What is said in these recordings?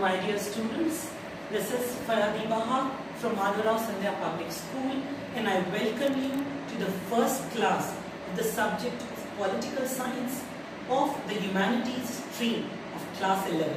my dear students. This is Farhadi Baha from Madhurao Sandhya Public School, and I welcome you to the first class of the subject of Political Science of the Humanities stream of class 11.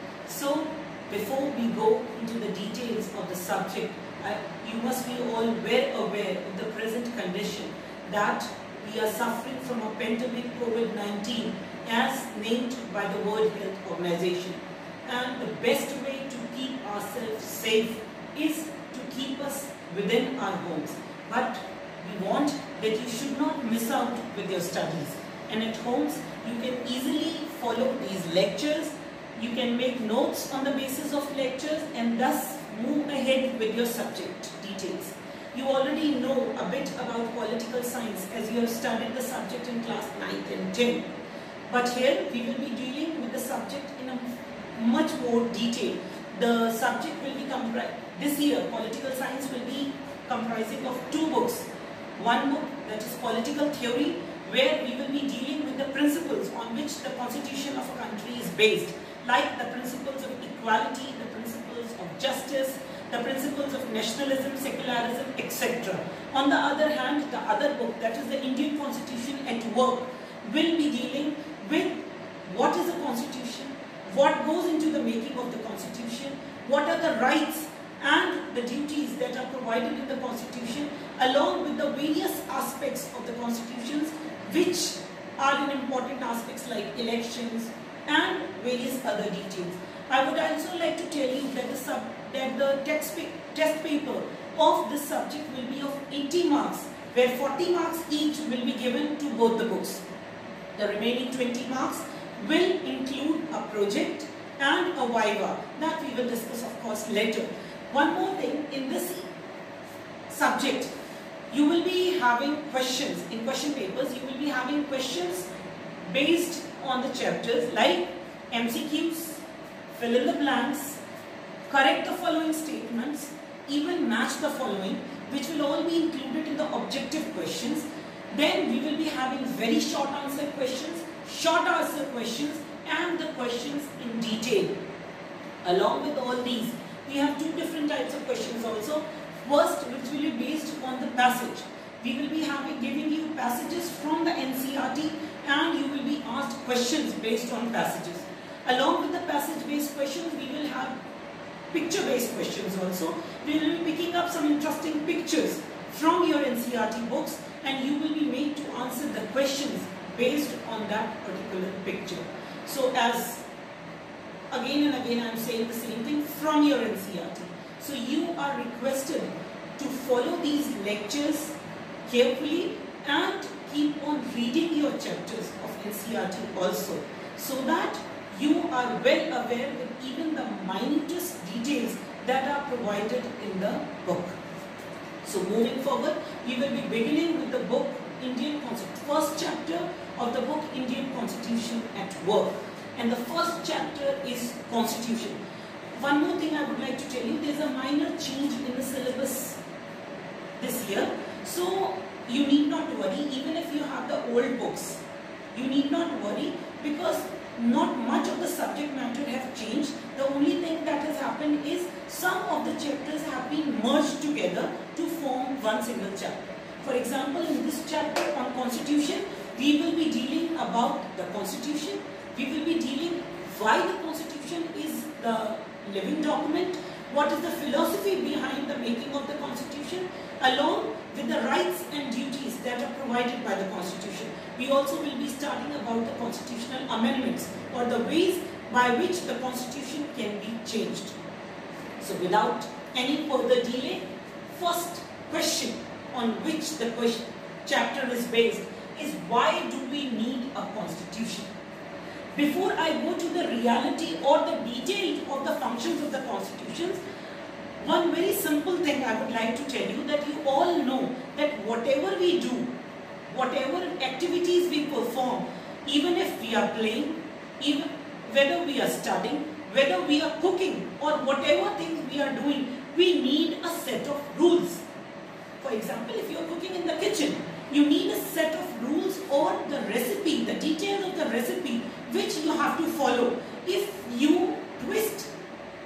So, before we go into the details of the subject, you must be all well aware of the present condition that we are suffering from a pandemic COVID-19 as named by the World Health Organization. And the best way to keep ourselves safe is to keep us within our homes. But we want that you should not miss out with your studies. And at homes, you can easily follow these lectures. You can make notes on the basis of lectures and thus move ahead with your subject details. You already know a bit about political science as you have studied the subject in class 9th and 10th. But here we will be dealing with the subject in a much more detail. The subject will be this year, political science will be comprising of 2 books. One book, that is political theory, where we will be dealing with the principles on which the constitution of a country is based, like the principles of equality, the principles of justice, the principles of nationalism, secularism, etc. On the other hand, the other book, that is the Indian Constitution at Work, will be dealing with what is a constitution, what goes into the making of the constitution, what are the rights and the duties that are provided in the constitution, along with the various aspects of the constitutions which are in important aspects like elections and various other details. I would also like to tell you that the test paper of this subject will be of 80 marks, where 40 marks each will be given to both the books. The remaining 20 marks will include a project and a viva that we will discuss, of course, later. One more thing, in this subject, you will be having questions. In question papers, you will be having questions based on the chapters like MCQs, fill in the blanks, correct the following statements, even match the following, which will all be included in the objective questions. Then we will be having very short answer questions, short answer questions, and the questions in detail. Along with all these, we have 2 different types of questions also. First, which will be based on the passage. We will be giving you passages from the NCERT, and you will be asked questions based on passages. Along with the passage-based questions, we will have picture-based questions also. We will be picking up some interesting pictures from your NCERT books, and you will be made to answer the questions based on that particular picture. So as again and again I am saying the same thing, from your NCERT. So you are requested to follow these lectures carefully and keep on reading your chapters of NCERT also, so that you are well aware with even the minutest details that are provided in the book. So moving forward, we will be beginning with the book first chapter of the book Indian Constitution at Work. And the first chapter is Constitution. One more thing I would like to tell you, there is a minor change in the syllabus this year. So you need not worry, even if you have the old books. You need not worry, because not much of the subject matter have changed. The only thing that has happened is some of the chapters have been merged together to form one single chapter. For example, in this chapter on Constitution, we will be dealing about the Constitution. We will be dealing why the Constitution is the living document, what is the philosophy behind the making of the Constitution, along with the rights and duties that are provided by the Constitution. We also will be studying about the constitutional amendments, or the ways by which the Constitution can be changed. So without any further delay, first question on which the chapter is based is, why do we need a Constitution? Before I go to the reality or the detail of the functions of the constitutions, one very simple thing I would like to tell you, that you all know that whatever we do, whatever activities we perform, even if we are playing, even whether we are studying, whether we are cooking, or whatever things we are doing, we need a set of rules. For example, if you are cooking in the kitchen, you need a set of rules or the recipe, the details of the recipe which you have to follow. If you twist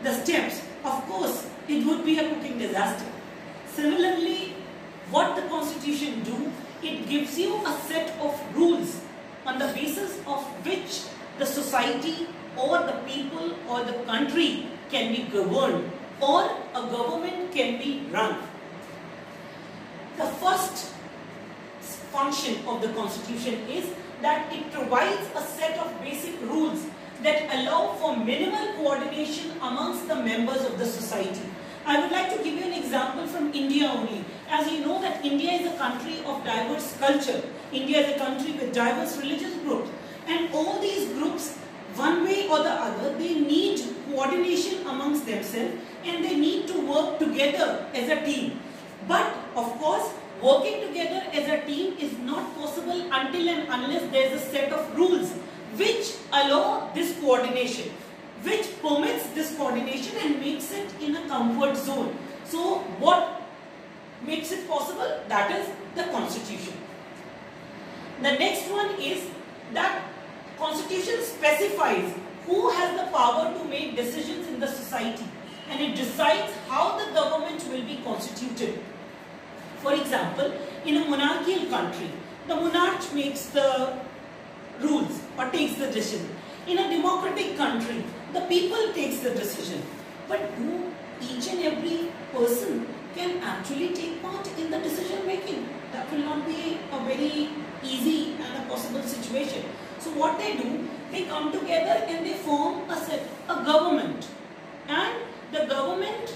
the steps, of course, it would be a cooking disaster. Similarly, what the Constitution do, it gives you a set of rules on the basis of which the society or the people or the country can be governed or a government can be run. The first function of the Constitution is that it provides a set of basic rules that allow for minimal coordination amongst the members of the society. I would like to give you an example from India only. As you know that India is a country of diverse culture. India is a country with diverse religious groups. And all these groups, one way or the other, they need coordination amongst themselves and they need to work together as a team. But of course, working together as a team is not possible until and unless there is a set of rules which allow this coordination, which permits this coordination and makes it in a comfort zone. So what makes it possible? That is the Constitution. The next one is that Constitution specifies who has the power to make decisions in the society, and it decides how the government will be constituted. For example, in a monarchical country, the monarch makes the rules or takes the decision. In a democratic country, the people takes the decision. But who, each and every person can actually take part in the decision making? That will not be a very easy and a possible situation. So what they do, they come together and they form a government. And the government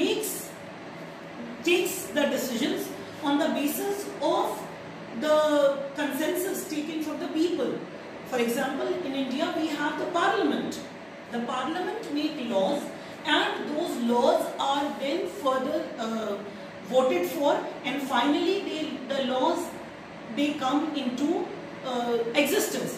takes the decisions on the basis of the consensus taken from the people. For example, in India we have the parliament. The parliament make laws and those laws are then further voted for, and finally the laws they come into existence.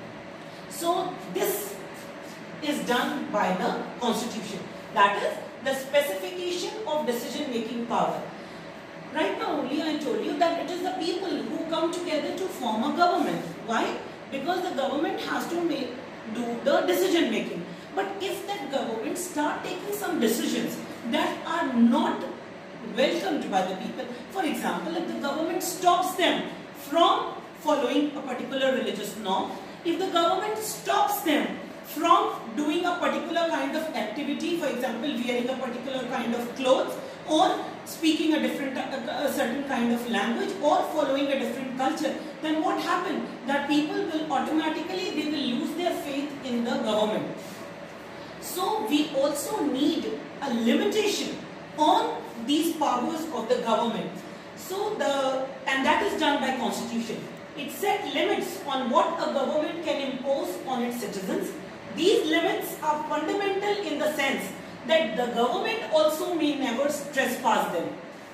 So this is done by the Constitution. That is the specification of decision making power. Right now only I told you that it is the people who come together to form a government. Why? Because the government has to do the decision making. But if that government start taking some decisions that are not welcomed by the people, for example, if the government stops them from following a particular religious norm, if the government stops them from doing a particular kind of activity, for example, wearing a particular kind of clothes, or speaking a certain kind of language, or following a different culture, then what happens? That people will automatically, they will lose their faith in the government. So we also need a limitation on these powers of the government. And that is done by Constitution. It sets limits on what a government can impose on its citizens. These limits are fundamental in the sense that the government also may never trespass them.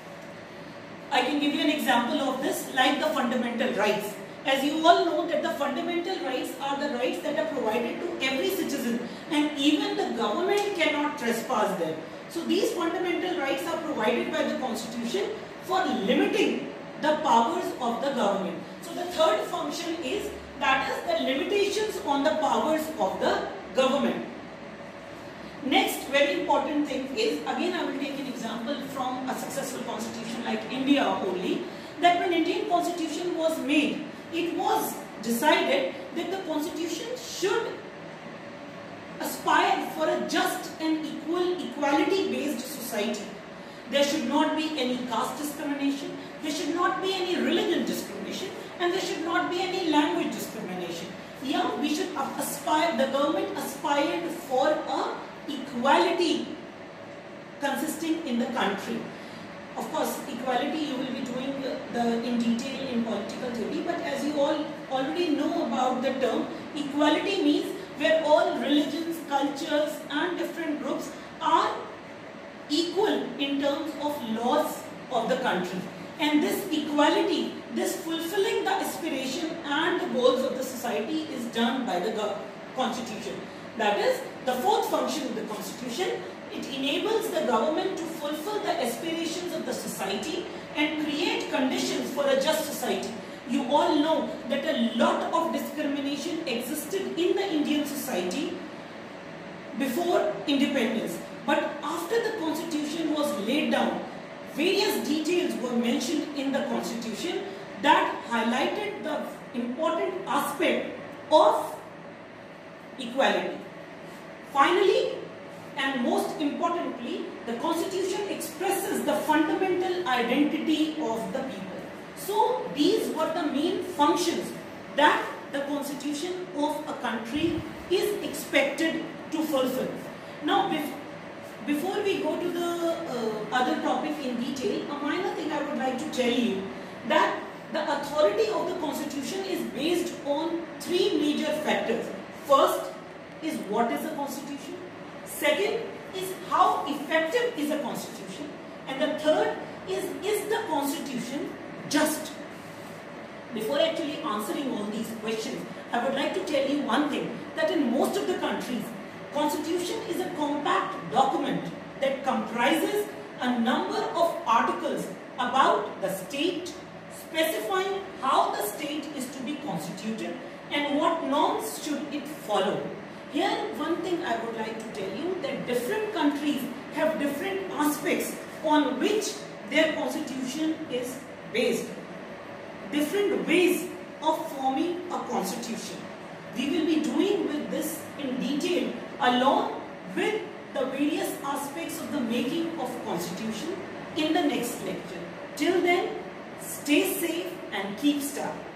I can give you an example of this, like the fundamental rights. As you all know that the fundamental rights are the rights that are provided to every citizen, and even the government cannot trespass them. So these fundamental rights are provided by the Constitution for limiting the powers of the government. So the third function is that is the limitations on the powers of the government. Next very important thing is, again I will take an example from a successful constitution like India only, that when Indian Constitution was made, it was decided that the Constitution should aspire for a just and equality based society. There should not be any caste discrimination, there should not be any religion discrimination, and there should not be any language discrimination. Yeah, we should aspire, the government aspired for a equality consisting in the country. Of course, equality you will be doing in detail in political theory, but as you all already know about the term, equality means where all religions, cultures and different groups are equal in terms of laws of the country. And this equality, this fulfilling the aspiration and the goals of the society is done by the Constitution. That is the fourth function of the Constitution. It enables the government to fulfill the aspirations of the society and create conditions for a just society. You all know that a lot of discrimination existed in the Indian society before independence. But after the constitution was laid down, various details were mentioned in the constitution that highlighted the important aspect of equality. Finally, and most importantly, the constitution expresses the fundamental identity of the people. So these were the main functions that the constitution of a country is expected to fulfill. Now, before we go to the other topic in detail, a minor thing I would like to tell you that the authority of the constitution is based on three major factors. First is what is a constitution. Second is how effective is a constitution. And the third is the constitution just? Before actually answering all these questions, I would like to tell you one thing, that in most of the countries, constitution is a compact document that comprises a number of articles about the state, specifying how the state is to be constituted and what norms should it follow. Here, one thing I would like to tell you, that different countries have different aspects on which their constitution is based. Different ways of forming a constitution. We will be doing with this in detail along with the various aspects of the making of constitution in the next lecture. Till then, stay safe and keep studying.